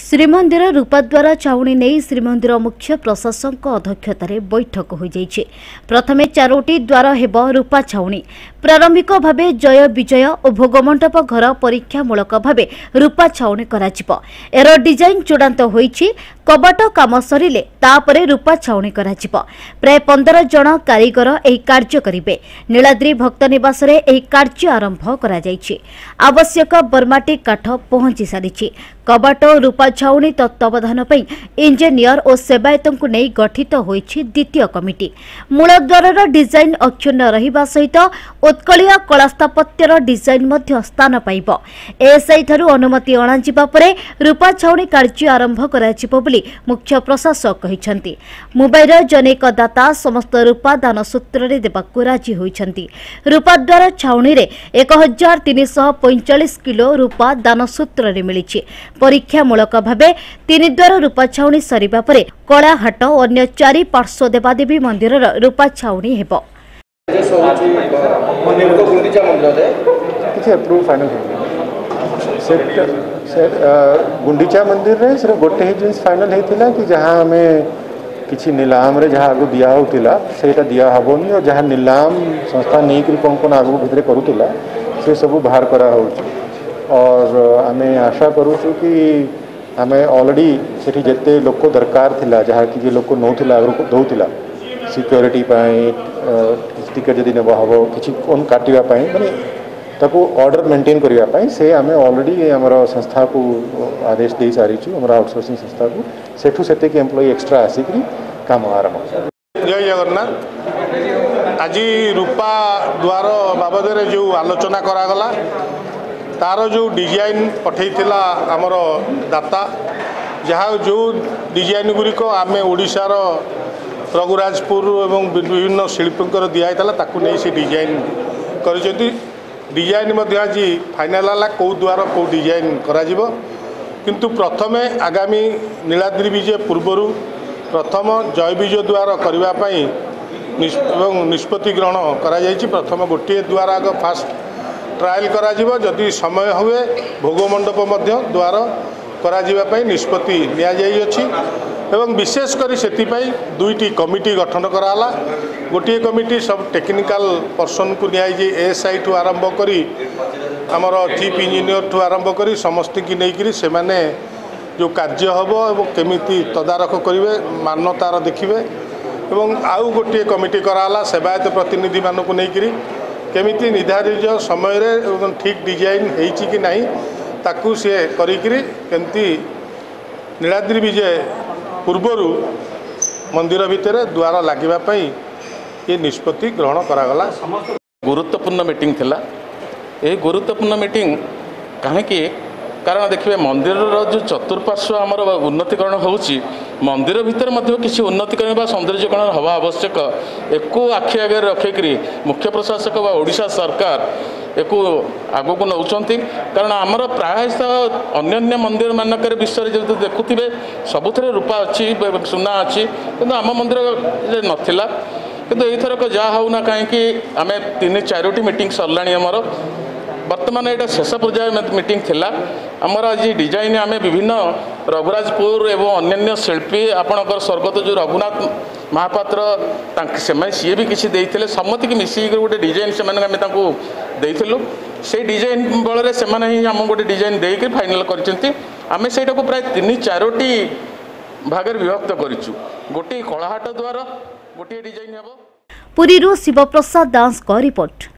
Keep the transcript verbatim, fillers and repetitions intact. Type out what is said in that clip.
श्रीमंदिर रूपाद्वार छाउणी नहीं श्रीमंदिर मुख्य प्रशासक अध्यक्षतार बैठक हो जाइए। प्रथमे चारोटी द्वार हेब रूपा छाउणी। प्रारंभिक भावे जय विजय और भोगमंडप घर परीक्षामूलक भावे रूपा छाउणी कराजिबो। एर डिजाइन चूड़ांत होईछि। कबाट काम सरिले तापरे रूपा छाउणी कराजिबो। प्राय पंद्रह जन कारीगर एही कार्य करिवे। नीलाद्री भक्त निवास रे एही कार्य आरंभ करा जाइछि। आवश्यक बर्माटी काठ पहुंची सारिछि। कबाट रूपा छाउणी तत्वावधान पई इंजीनियर और सेवायतों नहीं गठित होईछि द्वितीय कमिटी। मूलद्वार डिजाइन अक्षुण्ण रहिबा सहित उत्कलिया कला स्थापत्यर डिजाइन मध्य स्थान पाइब। एएसआई ठारू अनुमति अणाजिबा परे रूपा छाउणी कार्य आरंभ कराजिबो बोली मुख्य प्रशासक कहिसंती। मोबाइल जनेक दाता समस्त रूपा दान सूत्र रे देबाकू राजी होइछंती। रूपा द्वार छाउणी रे एक हजार तीन सौ पैंचाश किलो रूपा दान सूत्र रे मिलिछि। परीक्षामूलक भावे तीन द्वार रूपा छाउणी सरिबा परे कलाहाट और अन्य चारि पार्श्व देवादेवी मंदिर रूपा छाउणी हेबो। गुंडीचा मंदिर रे सिर्फ गोटे ही जिनिस फाइनल होता कि जहाँ आम किसी नीलाम रे जहाँ आगु दिया होता सेटा दिया हेनी और जहाँ नीलाम संस्था नहीं कौन कौन आगु भितर करूला से सब बाहर करा और आम आशा करूँ कि आम ऑलरेडी सेठी जेते लोक दरकार थिला जहाँ कि लोक नौला दौला सिक्योरिटी टिकेट जदि नेबा हम किसी कौन काटा माने ताको ऑर्डर मेंटेन करने से आम ऑलरेडी आमर संस्था को आदेश दे सारी आम आउटसोर्सिंग संस्था को सेठू से एम्प्लॉय एक्स्ट्रा आसिक काम आरंभ। जय जगन्नाथ। आज रूपा द्वार बाबद जो आलोचना करागला तार जो डिजाइन पठेइथिला आमर दाता जहाँ जो डिजाइन गुड़िक आम ओडिशार रघुराजपुर एवं विभिन्न शिल्पींकर दिखाई ताकू नहीं से डिजाइन कर डिजाइन आज फाइनाल है कौ द्वार कौ डिजाइन करा किंतु प्रथमे आगामी नीलाद्री विजय पूर्वर प्रथम जय विजय द्वार करने निष्पत्ति ग्रहण करा प्रथम गोटे द्वार आग फास्ट ट्रायल करा जदि समय हुए भोगमंडप द्वार करा निष्पत्ति नि एवं विशेषकर से दुईटी कमिटी गठन कराला। गोटे कमिटी सब टेक्निकल पर्सन को नि एएसआई ठू आरंभ करी आमर चीफ इंजीनियर ठू आरंभ करी समस्त की नहीं से माने जो कार्य हम एवं केमिति तदारख करेंगे मान्यतार देखिए एवं आउ गोटे कमिटी कराला सेवायत प्रतिनिधि मानक नहीं केमिति निर्धारित समय रे ठीक डिजाइन होइछि कि नहीं ताकू सी करी नीलाद्री विजय पूर्वर मंदिर भितर द्वार लगे ये निष्पत्ति ग्रहण करागला। गुरुत्वपूर्ण मीटिंग थिला। यही गुरुत्वपूर्ण मीटिंग कहीं कारण देखिए मंदिर जो चतुर्पार्श्व आमर उन्नतीकरण होउछि मंदिर भितर मध्य किसी उन्नतीकरण सौंदर्यकरण हवा आवश्यक एको आखि आगे रखिकी मुख्य प्रशासक व ओडिशा सरकार एको आगक नौचंती कारण आमर प्राय अन्य मंदिर मानक विषय जो देखुवे सबुथे रूपा अच्छी सुना अच्छी कि आम मंदिर नाला किंतु एथरक जहाँ होना कहीं आम तीन चारोटी मीटिंग सरला आमर बर्तमान यहाँ शेष पर्याय मीटिंग थिला आमर आज डिजाइन आम विभिन्न रघुराजपुर एवं अन्य शिल्पी आपणकर स्वर्गत जो रघुनाथ महापात्र से सी भी किसी देते सम्मति की मिसिक गोटे डिजाइन से देलु से डिजाइन बल से आम गोटे डिजाइन देकर फाइनाल करमें से प्राय तीन चारोटी भाग विभक्त करूँ गोटे कलाहाट द्वारा गोटे डिजाइन हे। पुरी शिवप्रसाद दास का रिपोर्ट।